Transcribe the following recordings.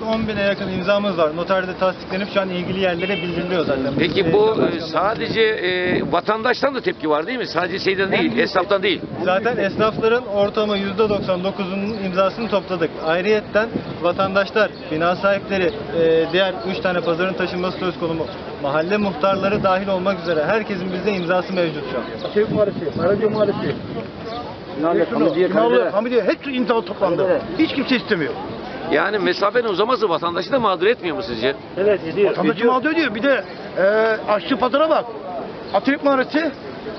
10.000'e yakın imzamız var. Noterde tasdiklenip şu an ilgili yerlere bildiriliyor zaten. Peki bu sadece vatandaştan da tepki var değil mi? Sadece şeyden değil, esnaftan değil. Zaten esnafların ortamı %99'unun imzasını topladık. Ayrıyetten vatandaşlar, bina sahipleri, diğer 3 tane pazarın taşınması söz konusu, mahalle muhtarları dahil olmak üzere herkesin bizde imzası mevcut şu an. Çevik Mahallesi, Karaca Mahallesi, Hamidiye, hepsi imza toplandı. Hiç kimse istemiyor. Yani mesafenin uzaması vatandaşı da mağdur etmiyor mu sizce? Evet, ediyor. Vatandaşı mağdur ediyor. Bir de Aşçı Pazar'a bak. Atölye Mahallesi,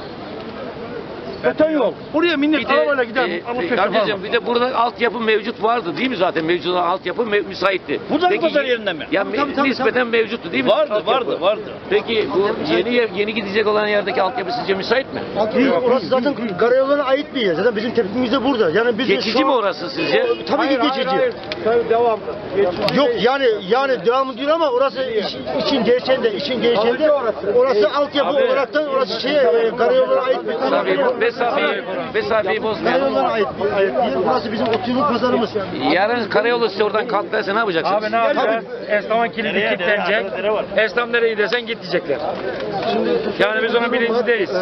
beton yol. Buraya millet arabayla gider. Kardeşim bir de burada altyapı mevcut vardı değil mi zaten? Mevcut olan altyapı müsaitti. Burada mı pazar yerinde mi? Ya nispeten mevcuttu değil mi? Vardı. Peki bu yeni gidecek olan yerdeki altyapı sizce müsait mi? Orası zaten karayoluna ait bir yer. Zaten bizim tepkimiz de burada. Yani biz Geçici mi orası sizce? Tabii ki geçici. Devam. Yok yani devamı değil ama orası işin gelişende orası altyapı olaraktan orası karayoluna ait bir Tabii mesafeyi bozmayalım. karayoluna ait bir yer. Burası bizim 30 yıllık pazarımız. Yarın karayolu size oradan kalk derse ne yapacaksınız? Abi ne yapacağız? Esnafın kilidi kilitlenecek. Esnaf nereye gidersen git diyecekler. Yani biz onun bilincindeyiz.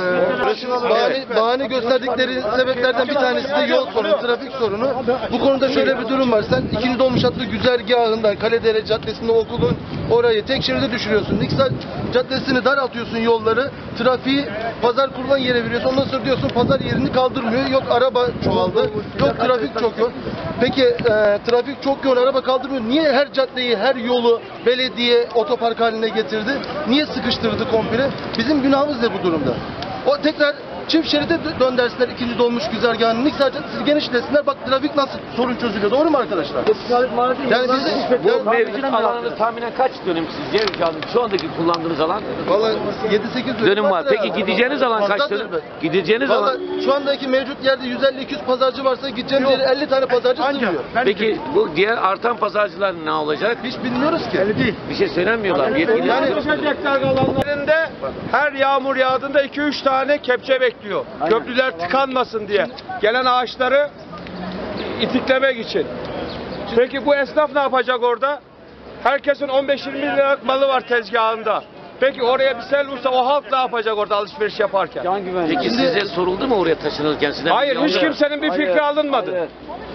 Bahane gösterdikleri sebeplerden bir tanesi de yol sorunu, trafik sorunu. Bu konuda şöyle bir durum var. Sen 2. Dolmuş hattı güzergahından Kaledere Caddesi'nde okulun orayı tek şeride düşürüyorsun. Niksar Caddesi'ni daraltıyorsun yolları. Trafiği pazar kurulan yere veriyorsun. Ondan sonra diyorsun pazar yerini kaldırmıyor. Yok araba çoğaldı. Yok trafik çok yoğun. Peki trafik çok yoğun, araba kaldırmıyor. Niye her caddeyi, her yolu belediye otopark haline getirdi? Niye sıkıştırdı komple? Bizim günahımız ne bu durumda? O tekrar çift şeride döndersinler 2. dolmuş güzergahını. Niksar Caddesi'ni genişlesinler. Bak trafik nasıl sorun çözülüyor. Doğru mu arkadaşlar? Yani Bu mevcut alanınız tahminen kaç dönüm sizce? Şu andaki kullandığınız alan? Valla 7-8 dönüm var. Peki gideceğiniz alan kaç dönüm? Gideceğiniz Valla alan? şu andaki mevcut yerde 150-200 pazarcı varsa gideceğimiz yere 50 tane pazarcı sığmıyor. Peki bu diğer artan pazarcılar ne olacak? Hiç bilmiyoruz ki. Bir şey söylenmiyorlar. Yetkililer. Alanlarında her yağmur yağdığında 2-3 tane kepçe bekliyor. Köprüler tıkanmasın diye. Gelen ağaçları itiklemek için. Peki bu esnaf ne yapacak orada? Herkesin 15-20 liralık malı var tezgahında. Peki oraya bir sel vursa o halk ne yapacak orada alışveriş yaparken? Peki size soruldu mu oraya taşınırken? Sizden Hayır, hiç kimsenin bir fikri alınmadı.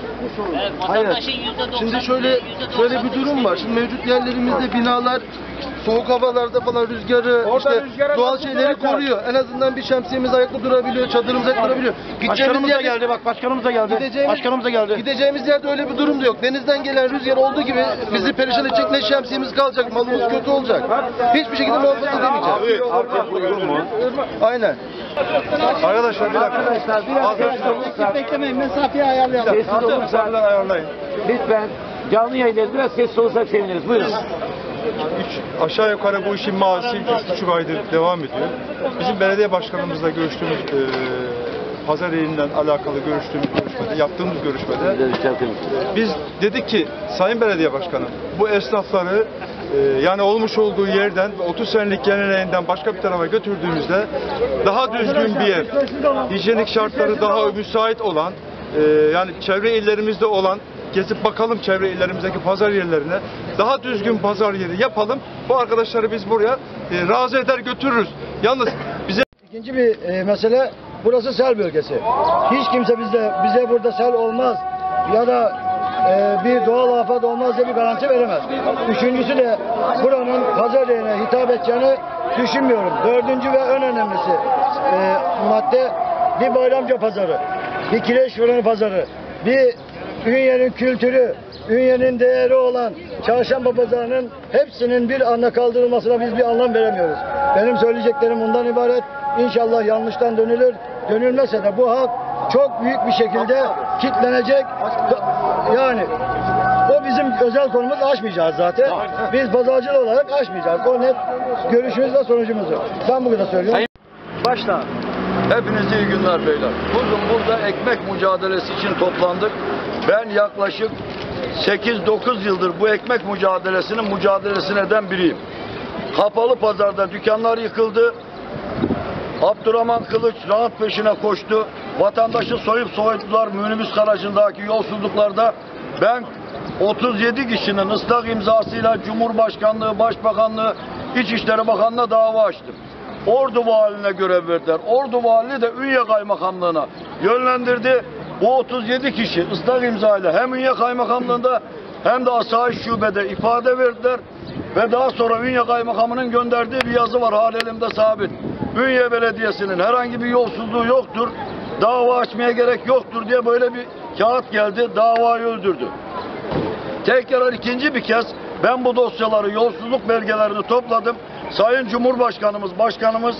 Şimdi şöyle bir durum var. Şimdi mevcut yerlerimizde binalar soğuk havalarda falan rüzgarı, işte doğal şeyleri koruyor. En azından bir şemsiyemiz ayakta durabiliyor, çadırımız ayakta durabiliyor. Başkanımız da geldi bak, başkanımız da geldi. Gideceğimiz yerde öyle bir durum da yok. Denizden gelen rüzgar olduğu gibi bizi perişan edecek, ne şemsiyemiz kalacak, malımız kötü olacak. Hiçbir şekilde muhafaza edemeyeceğiz. Aynen. Arkadaşlar bir dakika. Beklemeyin, mesafeyi ayarlayalım. Ayarlayın. Lütfen canlı yayındayız. Biraz sessiz olursak seviniriz. Buyurun. Aşağı yukarı bu işin mağazası 2,5 aydır devam ediyor. Bizim belediye başkanımızla görüştüğümüz pazar yerinden alakalı yaptığımız görüşmede biz dedik ki Sayın Belediye Başkanım bu esnafları yani olmuş olduğu yerden 30 senelik geleneğinden başka bir tarafa götürdüğümüzde daha düzgün bir yer, hijyenik şartları daha müsait olan yani çevre illerimizde olan gezip bakalım çevre illerimizdeki pazar yerlerine. Daha düzgün pazar yeri yapalım. Bu arkadaşları biz buraya razı eder götürürüz. Yalnız bize... İkinci bir mesele, burası sel bölgesi. Hiç kimse bize burada sel olmaz ya da bir doğal afet olmaz diye bir garanti veremez. Üçüncüsü de buranın pazar yerine hitap edeceğini düşünmüyorum. Dördüncü ve en önemlisi madde bir Bayramca pazarı, bir kireç fırını pazarı, bir Ünye'nin kültürü, Ünye'nin değeri olan Çarşamba Pazarı'nın hepsinin bir anda kaldırılmasına biz bir anlam veremiyoruz. Benim söyleyeceklerim bundan ibaret. İnşallah yanlıştan dönülür. Dönülmese de bu halk çok büyük bir şekilde kitlenecek. Yani o bizim özel konumuz, aşmayacağız zaten. Biz pazarcı olarak aşmayacağız. O net görüşümüz ve sonucumuzdur. Ben bugün de söylüyorum. Başla. Hepinize iyi günler beyler. Bugün burada ekmek mücadelesi için toplandık. Ben yaklaşık 8-9 yıldır bu ekmek mücadelesini eden biriyim. Kapalı pazarda dükkanlar yıkıldı. Abdurrahman Kılıç rahat peşine koştu. Vatandaşı soyup soydular minibüs garajındaki yolsuzluklarda. Ben 37 kişinin ıslak imzasıyla Cumhurbaşkanlığı, Başbakanlığı, İçişleri Bakanlığı'na dava açtım. Ordu Valiliğine görev verdiler. Ordu Valiliği de Ünye Kaymakamlığı'na yönlendirdi. Bu 37 kişi ıslak imzayla hem Ünye Kaymakamlığı'nda hem de Asayiş Şube'de ifade verdiler. Ve daha sonra Ünye Kaymakamı'nın gönderdiği bir yazı var, hal elimde sabit. Ünye Belediyesi'nin herhangi bir yolsuzluğu yoktur, dava açmaya gerek yoktur diye böyle bir kağıt geldi, davayı öldürdü. Tekrar ikinci bir kez ben bu dosyaları, yolsuzluk belgelerini topladım. Sayın Cumhurbaşkanımız, Başkanımız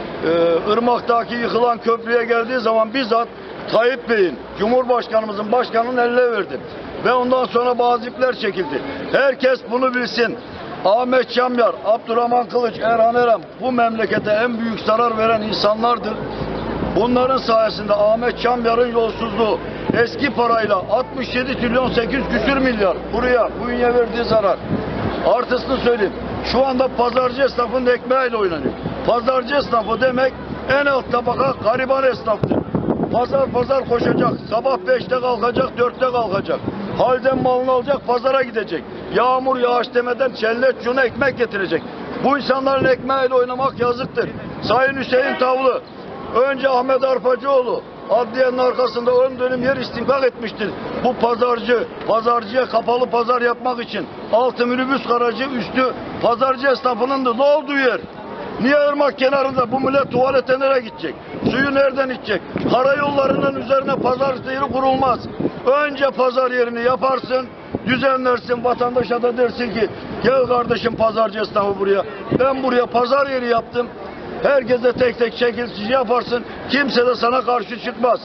Irmak'taki yıkılan köprüye geldiği zaman bizzat Tayyip Bey'in, Cumhurbaşkanımızın, Başkanının eline verdim. Ve ondan sonra bazı ipler çekildi. Herkes bunu bilsin. Ahmet Çamyar, Abdurrahman Kılıç, Erhan Erem bu memlekete en büyük zarar veren insanlardır. Bunların sayesinde Ahmet Çamyar'ın yolsuzluğu eski parayla 67 trilyon 800 küsür milyar buraya Ünye verdiği zarar. Artısını söyleyeyim. Şu anda pazarcı esnafının ekmeğiyle oynanıyor. Pazarcı esnafı demek en alt tabaka gariban esnaftır. Pazar koşacak. Sabah 5'te kalkacak, 4'te kalkacak. Halden malını alacak, pazara gidecek. Yağmur yağış demeden çellet şuna ekmek getirecek. Bu insanların ekmeğiyle oynamak yazıktır. Sayın Hüseyin Tavlı, önce Ahmet Arpacıoğlu, adliyenin arkasında ön dönüm yer istinkak etmiştir. Bu pazarcıya kapalı pazar yapmak için altı minibüs garajı, üstü pazarcı esnafının da ne olduğu yer. Niye Irmak kenarında bu millet tuvalete nereye gidecek? Suyu nereden içecek? Karayollarının üzerine pazar yeri kurulmaz. Önce pazar yerini yaparsın, düzenlersin, vatandaşa da dersin ki gel kardeşim pazarcı esnafı buraya. Ben buraya pazar yeri yaptım. Herkese tek tek şekilsiz yaparsın. Kimse de sana karşı çıkmaz.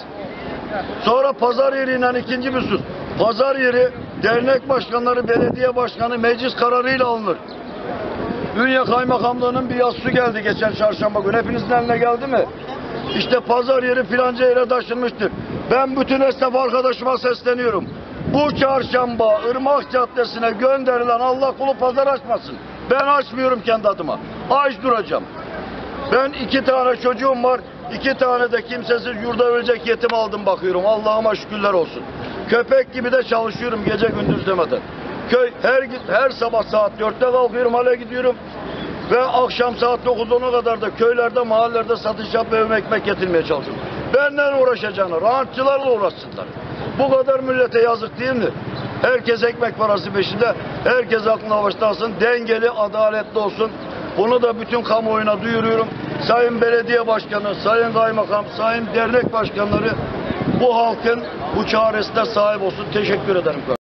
Sonra pazar yeriyle ikinci bir sus. Pazar yeri dernek başkanları, belediye başkanı meclis kararıyla alınır. Ünye Kaymakamlığı'nın bir yazısı geldi geçen çarşamba günü. Hepinizin eline geldi mi? İşte pazar yeri filanca yere taşınmıştır. Ben bütün esnaf arkadaşıma sesleniyorum. Bu çarşamba Irmak Caddesi'ne gönderilen Allah kulu pazar açmasın. Ben açmıyorum kendi adıma. Aç duracağım. Ben 2 tane çocuğum var. 2 tane de kimsesiz yurda ölecek yetim aldım bakıyorum. Allah'ıma şükürler olsun. Köpek gibi de çalışıyorum gece gündüz demeden. Her sabah saat 4'te kalkıyorum, hale gidiyorum. Ve akşam saat 9-10'a kadar da köylerde, mahallelerde satış yapıp evime ekmek getirmeye çalışıyorum. Benden uğraşacağına rantçılarla uğraşsınlar. Bu kadar millete yazık değil mi? Herkes ekmek parası peşinde. Herkes aklına başlasın. Dengeli, adaletli olsun. Bunu da bütün kamuoyuna duyuruyorum. Sayın Belediye Başkanı, Sayın Kaymakam, Sayın Dernek Başkanları bu halkın bu çaresine sahip olsun. Teşekkür ederim.